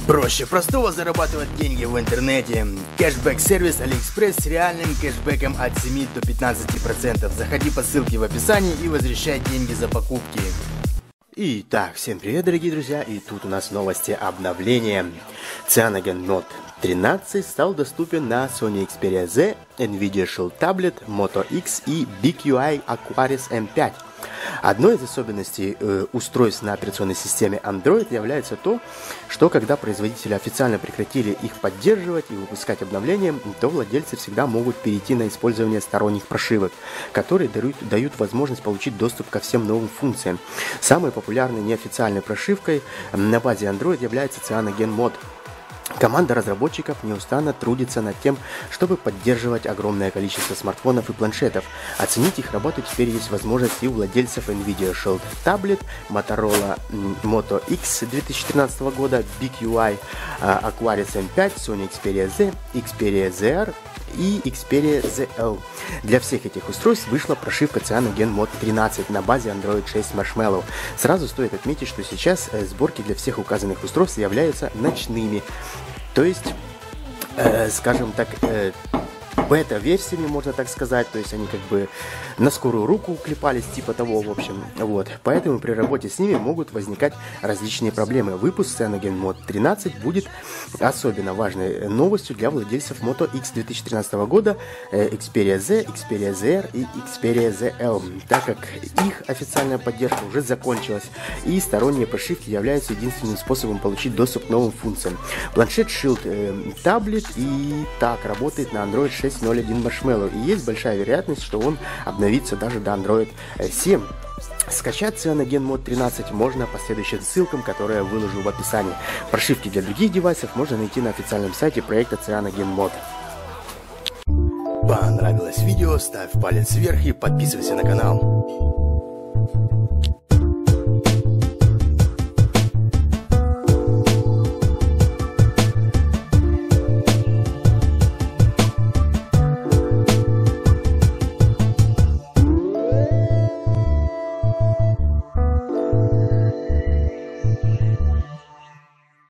Проще простого зарабатывать деньги в интернете. Кэшбэк-сервис AliExpress с реальным кэшбэком от 7 до 15%. Заходи по ссылке в описании и возвращай деньги за покупки. Итак, всем привет, дорогие друзья, и тут у нас новости обновления. CyanogenMod 13 стал доступен на Sony Xperia Z, Nvidia Shield Tablet, Moto X и BigUI Aquaris M5. Одной из особенностей устройств на операционной системе Android является то, что когда производители официально прекратили их поддерживать и выпускать обновления, то владельцы всегда могут перейти на использование сторонних прошивок, которые дают возможность получить доступ ко всем новым функциям. Самой популярной неофициальной прошивкой на базе Android является CyanogenMod. Команда разработчиков неустанно трудится над тем, чтобы поддерживать огромное количество смартфонов и планшетов. Оценить их работу теперь есть возможность и у владельцев Nvidia Shield Tablet, Motorola Moto X 2013 года, BigUI Aquaris M5, Sony Xperia Z, Xperia ZR и Xperia ZL. Для всех этих устройств вышла прошивка CyanogenMod 13 на базе Android 6 Marshmallow. Сразу стоит отметить, что сейчас сборки для всех указанных устройств являются ночными. То есть, скажем так, бета-версиями, можно так сказать, то есть они как бы на скорую руку клепались, типа того, в общем, вот. Поэтому при работе с ними могут возникать различные проблемы. Выпуск CyanogenMod 13 будет особенно важной новостью для владельцев Moto X 2013 года, Xperia Z, Xperia ZR и Xperia ZL, так как их официальная поддержка уже закончилась, и сторонние прошивки являются единственным способом получить доступ к новым функциям. Планшет Shield Tablet и так работает на Android 6.0.1 Marshmallow, и есть большая вероятность, что он обновится даже до Android 7. Скачать CyanogenMod 13 можно по следующим ссылкам, которые я выложу в описании. Прошивки для других девайсов можно найти на официальном сайте проекта CyanogenMod. Понравилось видео? Ставь палец вверх и подписывайся на канал.